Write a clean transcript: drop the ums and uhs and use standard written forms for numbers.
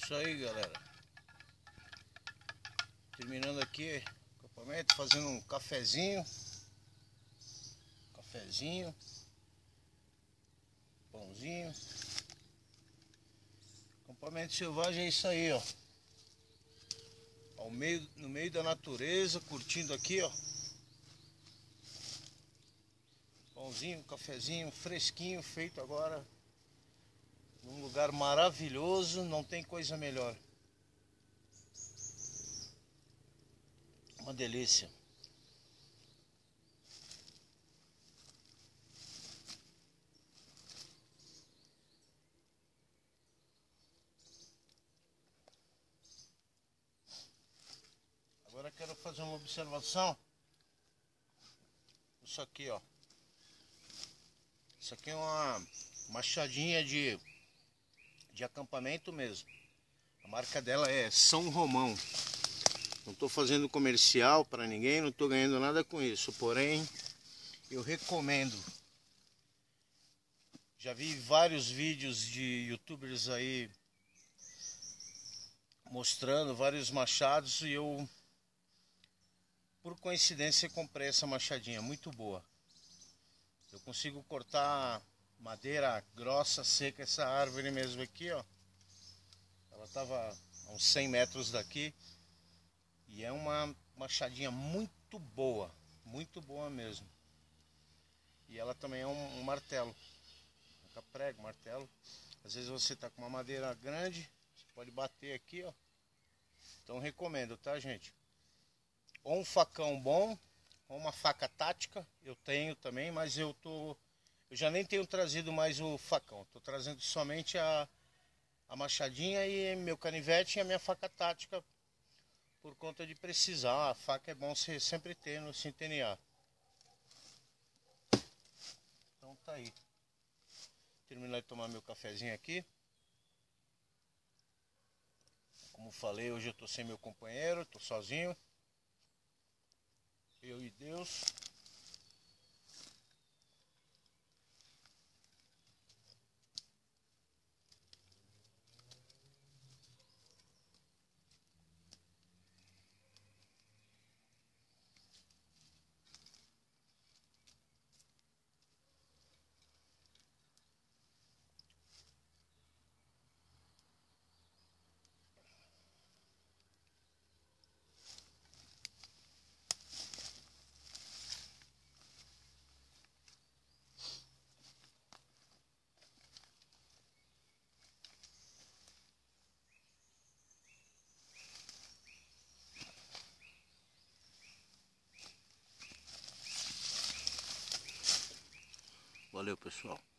Isso aí, galera. Terminando aqui o acampamento, fazendo um cafezinho. Pãozinho. Acampamento selvagem é isso aí, ó. No meio da natureza, curtindo aqui, ó. Pãozinho, cafezinho fresquinho, feito agora num lugar maravilhoso, não tem coisa melhor. Uma delícia. Agora quero fazer uma observação. Isso aqui, ó. Isso aqui é uma machadinha de acampamento mesmo. A marca dela é São Romão. Não estou fazendo comercial para ninguém, não estou ganhando nada com isso. Porém, eu recomendo. Já vi vários vídeos de youtubers aí mostrando vários machados e eu, por coincidência, comprei essa machadinha, muito boa. Eu consigo cortar madeira grossa, seca, essa árvore mesmo aqui, ó. Ela estava a uns 100 metros daqui e é uma machadinha muito boa mesmo. E ela também é um martelo, prego, martelo. Às vezes você tá com uma madeira grande, você pode bater aqui, ó. Então recomendo, tá, gente? Ou um facão bom, ou uma faca tática, eu tenho também, mas eu já nem tenho trazido mais o facão. Tô trazendo somente a machadinha e meu canivete e a minha faca tática, por conta de precisar. A faca é bom você sempre ter no centenário. Então tá aí. Terminar de tomar meu cafezinho aqui. Como falei, hoje eu tô sem meu companheiro, tô sozinho. Eu e Deus. Valeu, pessoal.